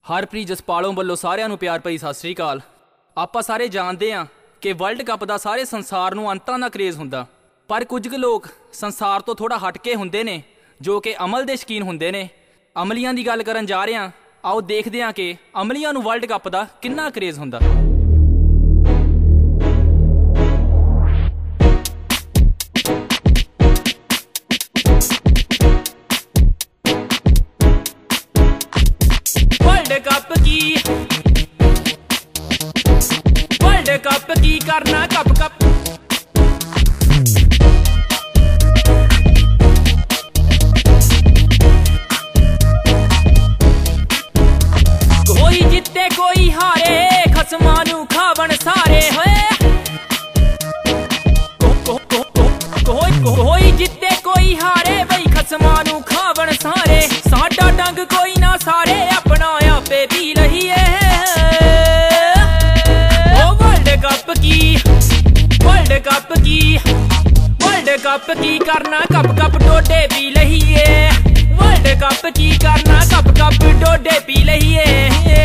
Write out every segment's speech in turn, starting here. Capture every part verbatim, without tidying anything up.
हरप्रीत जसपालों वालों सारिਆਂ ਨੂੰ प्यार भरी सत श्री अकाल। ਆਪਾਂ ਸਾਰੇ ਜਾਣਦੇ ਹਾਂ ਕਿ ਵਰਲਡ ਕੱਪ ਦਾ ਸਾਰੇ ਸੰਸਾਰ ਨੂੰ ਅੰਤਾਂ ਦਾ ਕ੍ਰੇਜ਼ ਹੁੰਦਾ, ਪਰ ਕੁਝ ਕੁ ਲੋਕ ਸੰਸਾਰ ਤੋਂ ਥੋੜਾ ਹਟ ਕੇ ਹੁੰਦੇ ਨੇ ਜੋ ਕਿ ਅਮਲ ਦੇ ਸ਼ੌਕੀਨ ਹੁੰਦੇ ਨੇ। ਅਮਲੀਆਂ ਦੀ ਗੱਲ ਕਰਨ ਜਾ ਰਹੇ ਹਾਂ, ਆਓ ਦੇਖਦੇ ਹਾਂ ਕਿ ਅਮਲੀਆਂ ਨੂੰ ਵਰਲਡ ਕੱਪ ਦਾ ਕਿੰਨਾ ਕ੍ਰੇਜ਼ ਹੁੰਦਾ। वर्ल्ड कप की वर्ल्ड कप की करना कप कप कोई जिते कोई हारे खसमां नू खावन सारे होए को, को, को, को, कोई कोई जिते कोई हारे बई खसमां नू खावन सारे साडा डंग कोई ना सारे अपना आपे पी रही है। ओ वर्ल्ड कप की वर्ल्ड कप की वर्ल्ड कप की करना कप कप डोडे पी रही है। वर्ल्ड कप की करना कप कप डोडे पी रही है।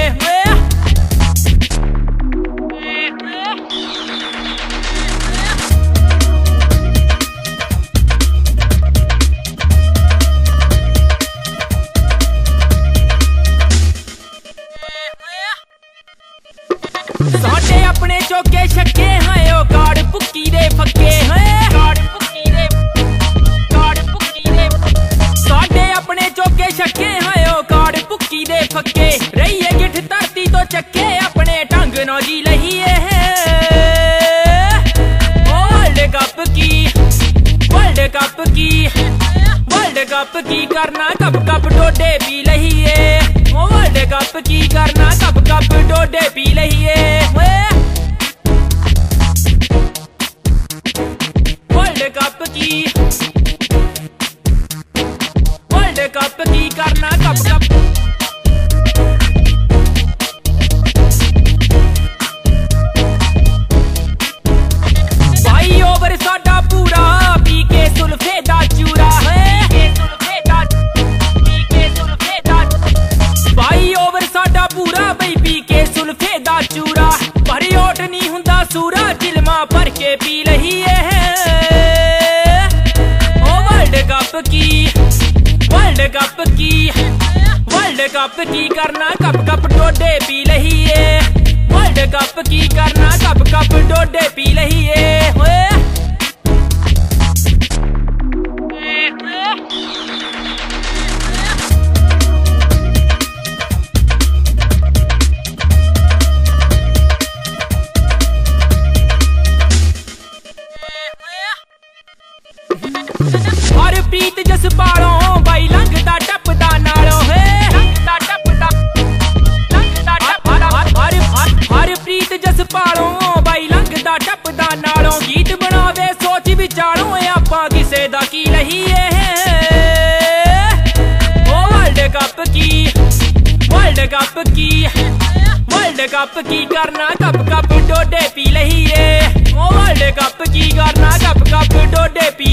साडे अपने चौके छक्के हैं ओ गाड़ भुक्की दे फक्के हैं गाड़ भुक्की दे गाड़ भुक्की दे साडे अपने चौके छक्के हैं ओ गाड़ भुक्की दे फक्के रहिए गिठ धरती तो चक्के अपने ढंग ना जी लहिए ओ वर्ल्ड कप की वर्ल्ड कप की वर्ल्ड कप की करना कप कप डोडे पी लहिए। ओ वर्ल्ड कप की करना कप कप डोडे पी लहिए। वर्ल्ड कप की वर्ल्ड कप की करना कप कप भाई ओवर साडा पूरा पी के सुल्फे दा चूरा है भाई ओवर साडा पूरा बई पी के सुल्फे दा चूरा पर ओट नहीं हुंदा सूरा जिलमा भर के पी रही है। ओ वर्ल्ड कप की वर्ल्ड कप की वर्ल्ड कप की करना कप कप डोडे पी रही है। वर्ल्ड कप की करना कप कप डोडे पी रही है। हरप्रीत जसपालों बाई लंघदा टपदा नालों है लंघदा टपदा लंघदा टपदा हरप्रीत जसपालों बाई लंघदा टपदा नालों गीत बनावे सोच विचारों आपां किसे दा की लहीए। ओ वर्ल्ड कप की वर्ल्ड कप की वर्ल्ड कप की करना कप कप डोडे पी लहीए। ओ वर्ल्ड कप की करना कप कप डोडे पी